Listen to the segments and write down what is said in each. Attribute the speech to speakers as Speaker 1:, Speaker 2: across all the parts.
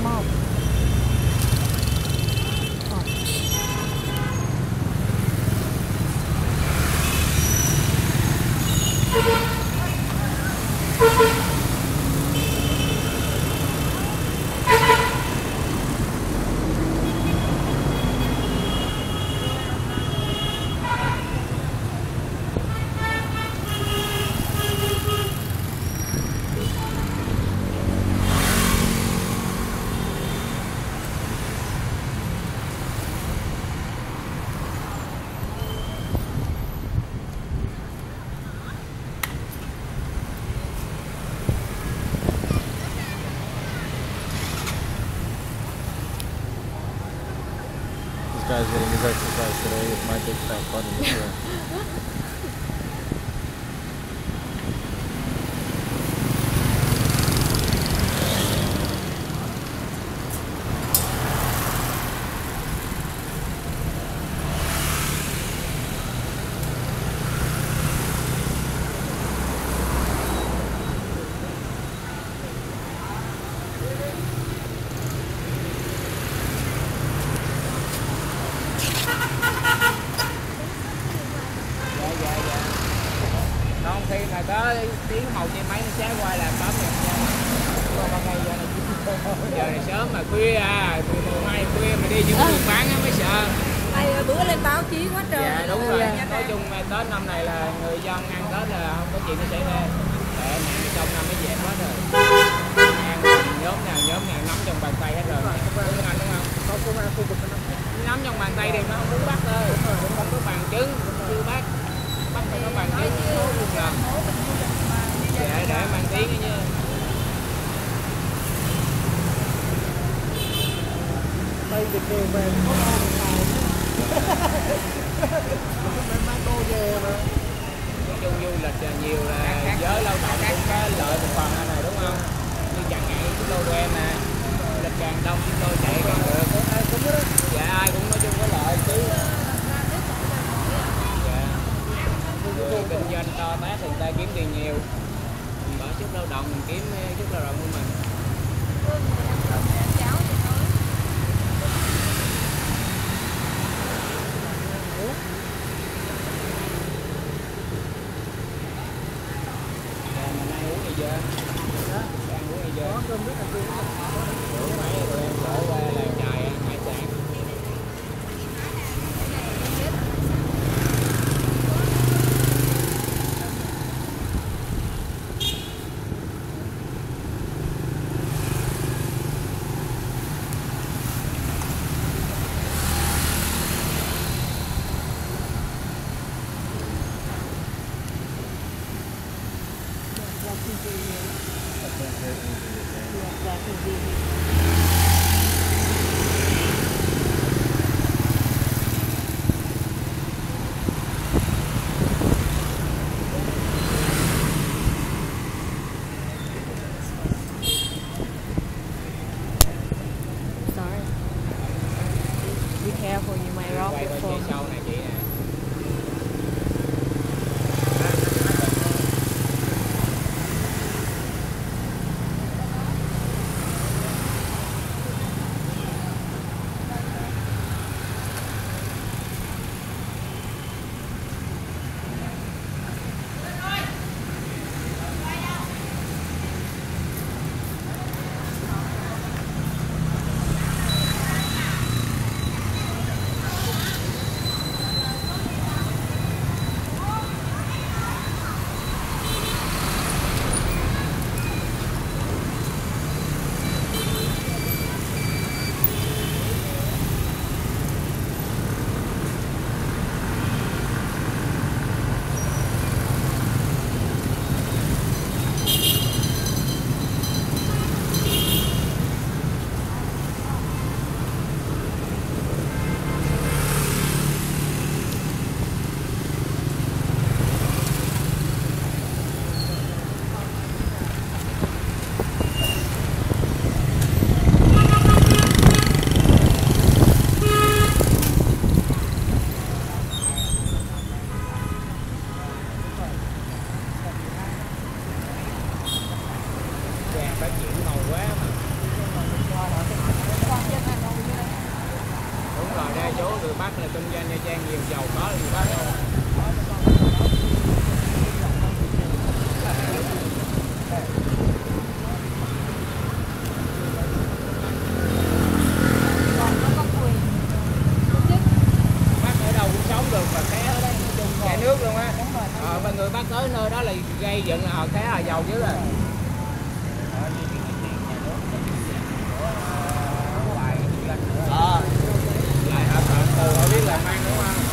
Speaker 1: không?
Speaker 2: Guy's getting his exercise today with my big fat butt in the chair.
Speaker 3: Khi mà có tiếng hầu trên máy nó xé quay là bấm giờ này sớm mà khuya 12 khuya mà đi những đường bán á mới sợ.
Speaker 1: Ai bữa lên báo chí quá trời.
Speaker 3: Dạ đúng rồi. Nói chung Tết năm này là người dân ăn Tết là không có chuyện nó xảy ra. Để trong năm mới dẹp hết rồi. Ăn nhóm nào nắm trong bàn tay hết rồi. Đúng anh đúng không?
Speaker 1: Có công an khu vực
Speaker 3: nắm trong bàn tay thì nó không muốn bắt thôi. Không có bằng chứng chưa bắt. Bắt phải có bằng chứng số luôn rồi. Dạ để mang tiếng ấy nha.
Speaker 1: Đây Việt đường về có mang đồ về mà.
Speaker 3: Nói chung du lịch là nhiều là giới lao động cũng có lợi một phần này đúng không? Như chẳng hạn cái lô của em nè, lịch càng đông chúng tôi chạy càng được. Dạ ai cũng nói chung có lợi chứ. Người kinh doanh to tát thì người ta kiếm tiền nhiều, mình bỏ chút lao động mình kiếm chút lao động của mình. Mình ăn uống gì chưa? Ăn uống gì chưa?
Speaker 1: Có cơm nước ăn uống.
Speaker 3: Rủ máy rồi em đổ qua làng chài ăn hải sản.
Speaker 1: Be careful, you might rock
Speaker 3: Quay
Speaker 1: your
Speaker 3: bên
Speaker 1: phone.
Speaker 3: phía sau này chị nè. Phát triển màu quá mà. Đúng rồi, đa số người Bắc là kinh doanh Nha Trang nhiều, giàu có là người Bắc không. Bắc ở đâu cũng sống được và khé ở đấy, khé nước luôn á. Mà người Bắc tới nơi đó là gây dựng là khé là giàu chứ rồi. Lại hợp từ họ biết làm ăn đúng không?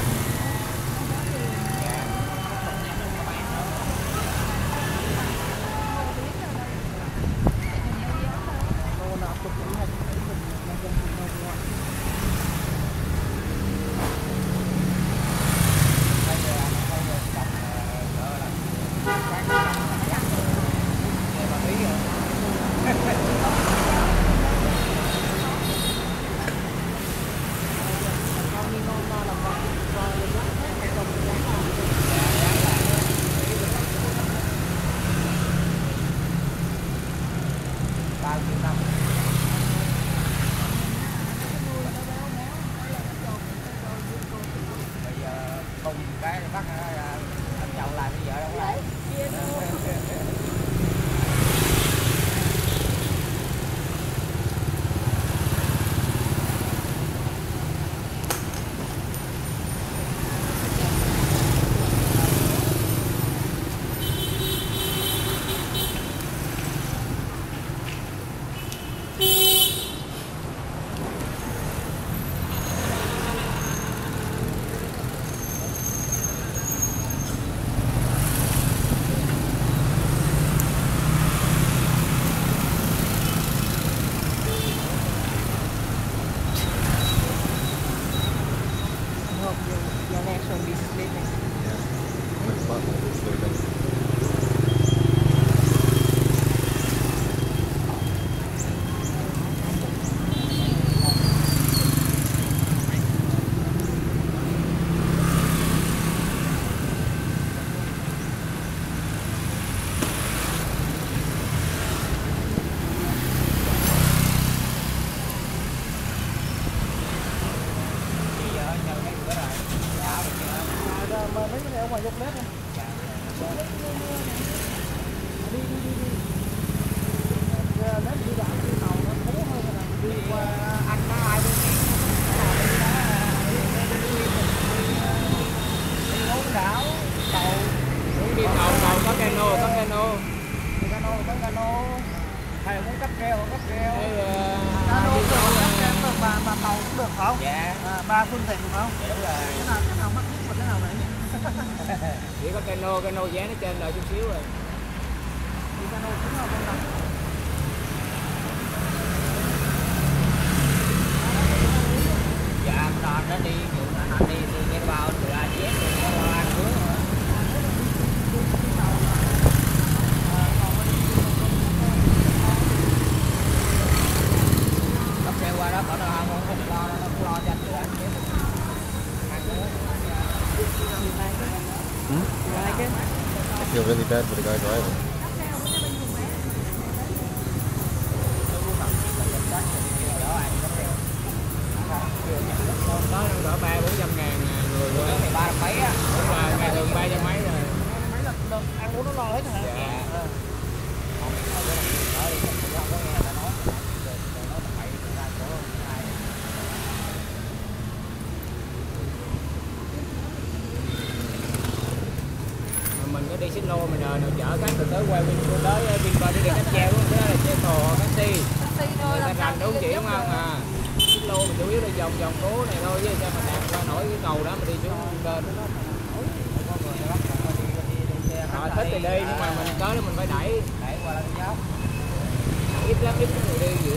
Speaker 3: Chỉ có cano giá nó trên lại chút xíu rồi. Dạ, nó đi nghe bao từ A Z rồi ăn nước. Bắt xe qua đó có đâu không lo cho anh từ A Z.
Speaker 2: I feel really bad for the guy driving.
Speaker 3: Có cỡ 300-400 ngàn người thôi. Ba mấy á. Đúng rồi, ngày thường 300 mấy rồi.
Speaker 1: Mấy lần ăn uống nó lo hết hả?
Speaker 3: Dạ. Mình có đi Cyclo mình nào chở khách từ tới quay tới Vinpearl để đi cáp treo luôn, cái đó là xe thồ taxi thôi, người ta rành đúng chị đúng không à? Cyclo mình chủ yếu là vòng phố này thôi, chứ sao mà đạp qua nổi cái cầu đó mà đi xuống lên họ thích thì đi, nhưng mà mình tới đó mình phải đẩy qua lên dốc, ít lắm ít người đi vậy.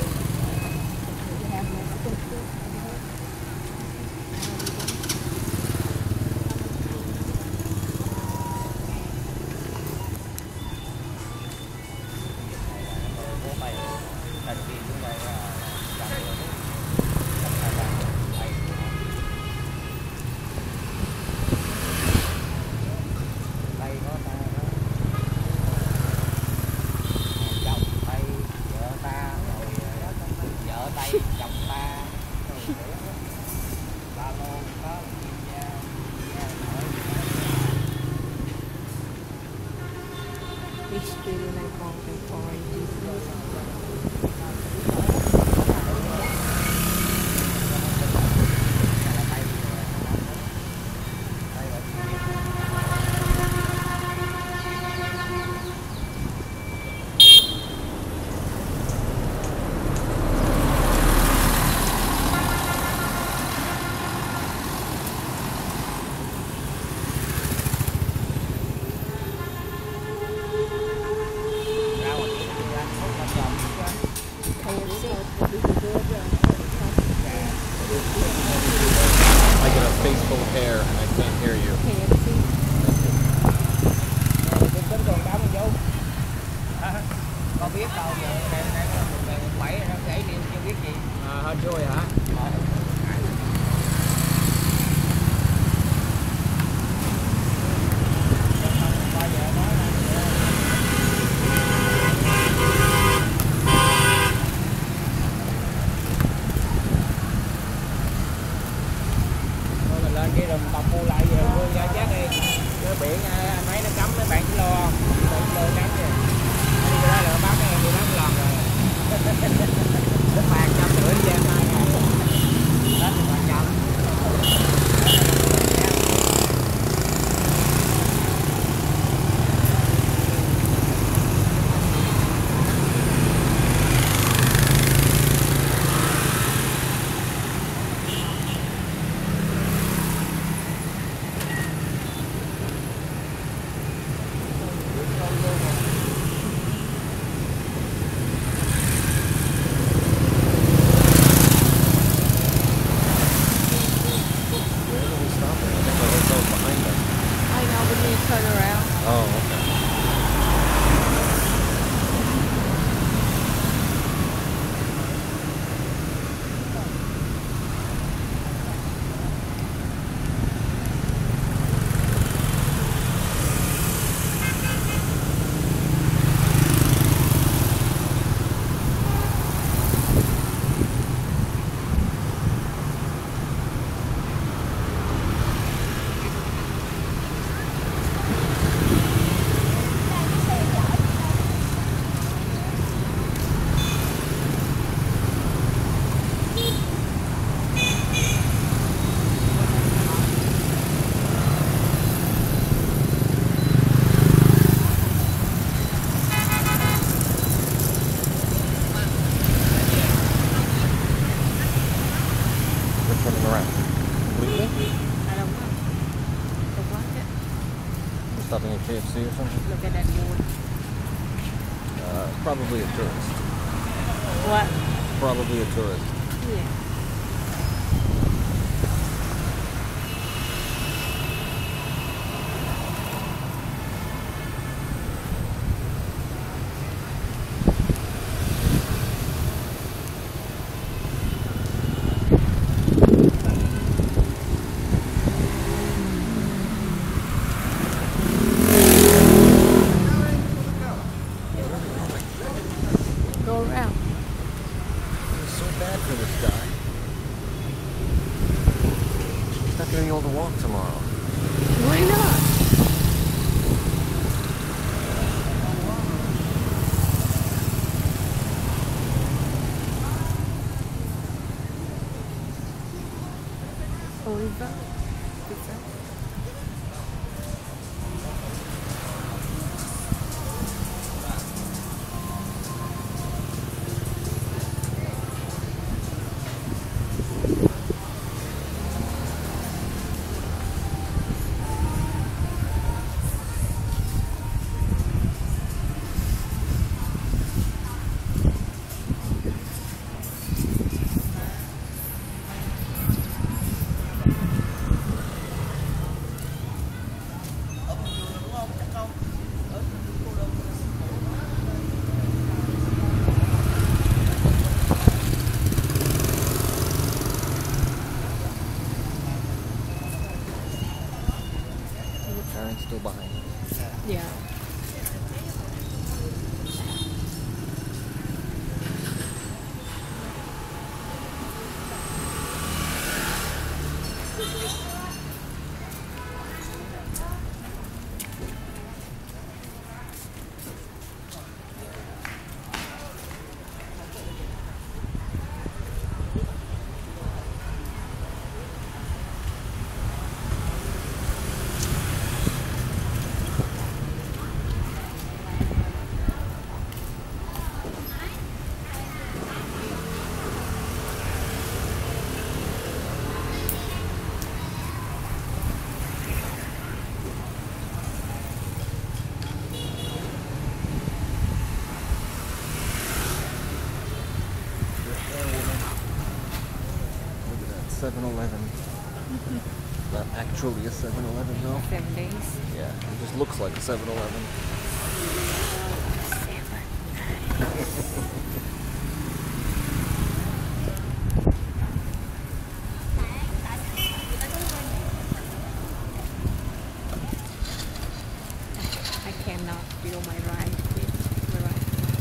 Speaker 3: Đây có 1.7 nó gãy đi chưa biết gì. Hên xui hả? Lên cái rừng tọc mua lại về mua ra chắc đi. Cái biển anh mấy nó cấm mấy bạn chỉ lo không? Tự cấm kìa. Đi ra đó là bắt em đi lắm lần rồi. Nó phạt 150 cho em 2 ngày. Đó thì phạt chậm.
Speaker 4: Turn around.
Speaker 2: Oh, okay. Turning around. Completely?
Speaker 4: I don't know. Don't like it.
Speaker 2: We're stopping at KFC or something?
Speaker 4: Look at that wood.
Speaker 2: Probably a tourist.
Speaker 4: What?
Speaker 2: Probably a tourist.
Speaker 4: Yeah. Go around.
Speaker 2: It's so bad for this guy. He's not gonna be able to walk tomorrow.
Speaker 4: Why not? Oliver. Pizza.
Speaker 2: Karen's still behind.
Speaker 4: Yeah.
Speaker 2: Look at that 7-Eleven. Not actually a 7-Eleven though.
Speaker 4: 7 days.
Speaker 2: Yeah, it just looks like a 7-Eleven.
Speaker 4: 7. I cannot feel my right. My right.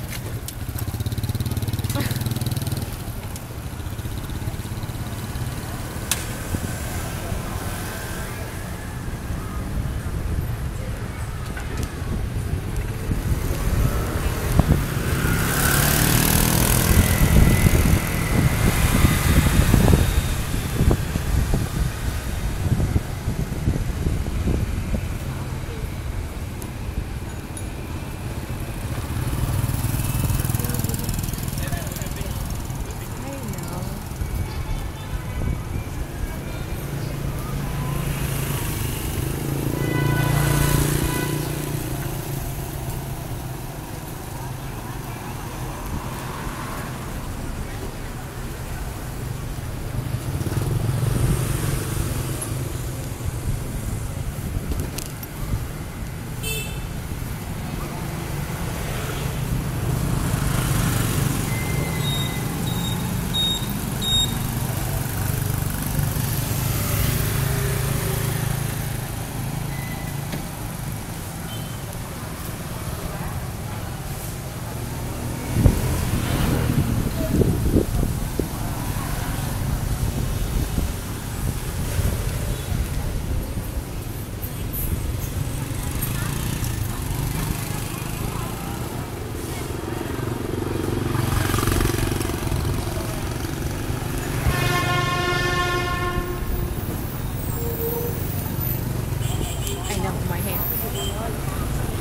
Speaker 4: I know my hand.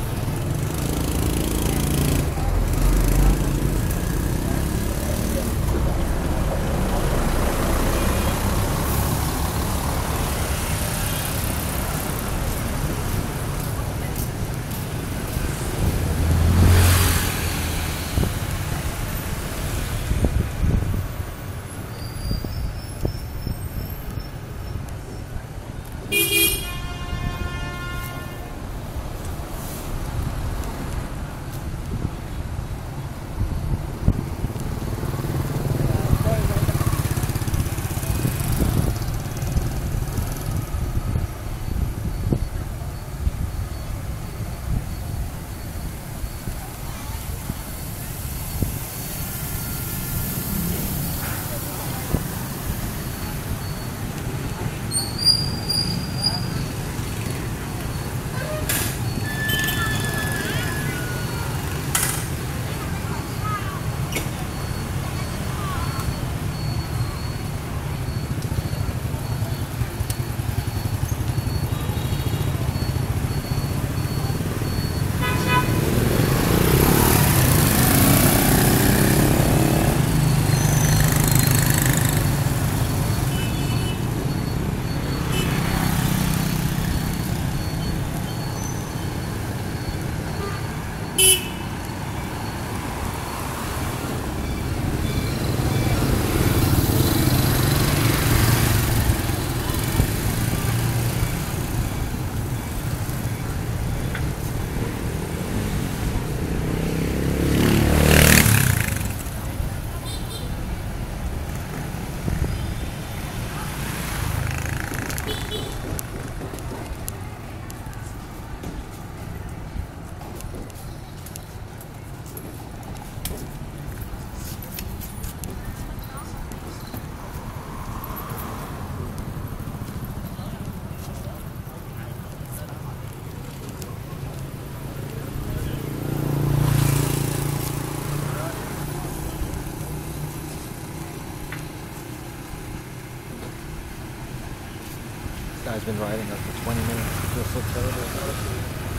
Speaker 2: Guy's been riding us for 20 minutes. It feels so terrible.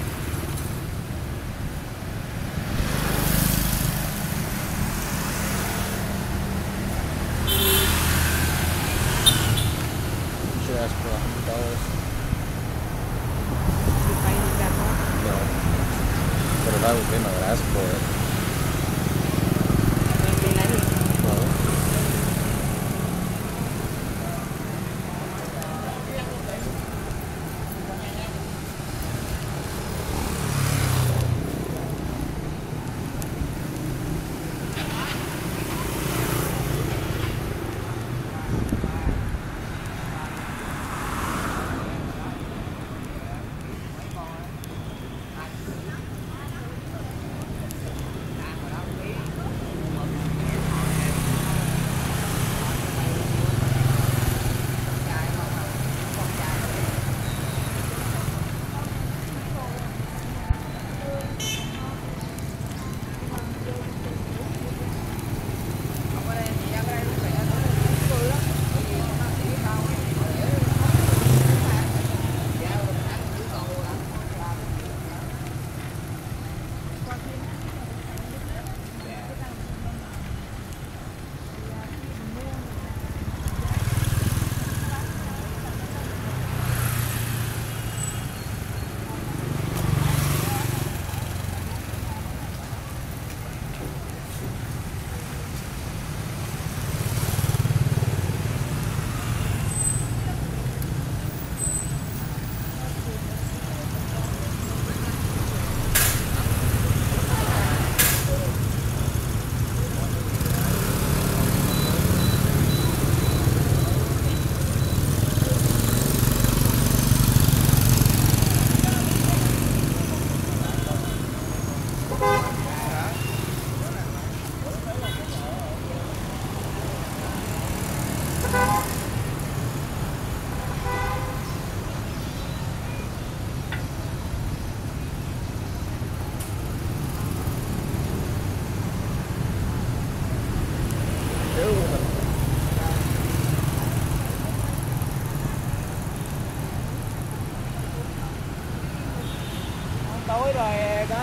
Speaker 2: You should ask for $100.
Speaker 4: You find it that much?
Speaker 2: No. But if I was him, I would ask for it.
Speaker 4: Maybe let it.
Speaker 2: Well,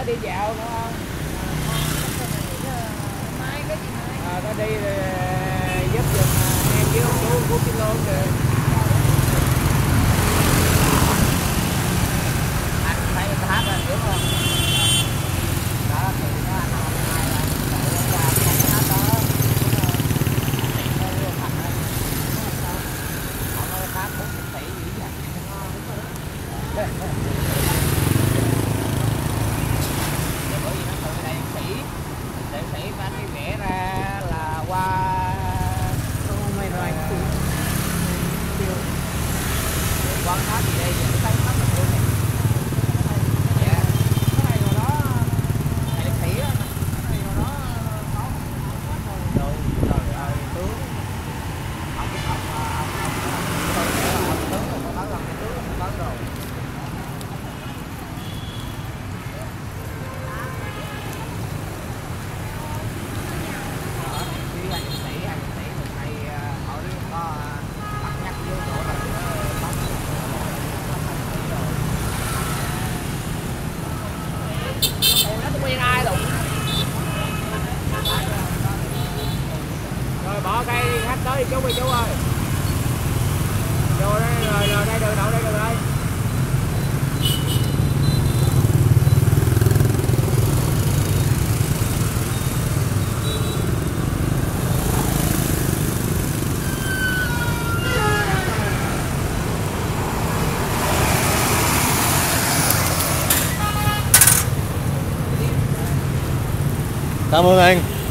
Speaker 3: mới đi dạo đúng không?
Speaker 4: Mai cái gì mai?
Speaker 3: Nó đi giúp giùm em với ông chú của Cyclo được. Anh thấy người ta hát lên hiểu không? Đó thì nó anh học hai là chạy qua không có hát đó. Họ nói hát 40 tỷ gì vậy? Bởi vì nó từ đại sĩ và anh đi vẽ ra là qua
Speaker 4: Oh my right.
Speaker 3: quan sát gì đây giờ thấy nó mình luôn nè. Dạ.
Speaker 1: Cái này rồi đó,
Speaker 3: Đại sĩ á.
Speaker 1: cái này rồi đó có
Speaker 3: Đồ trời ơi tướng. Ông biết ông tướng không có lần tướng không có rồi. Hai nghệ sĩ mình hay hỏi có bắt nhắc vô chỗ là bóng em nó quen ai đụng rồi bỏ cây khách tới đi chú ơi vô đây rồi đây đường đậu đây đường đây.
Speaker 2: Cảm ơn anh.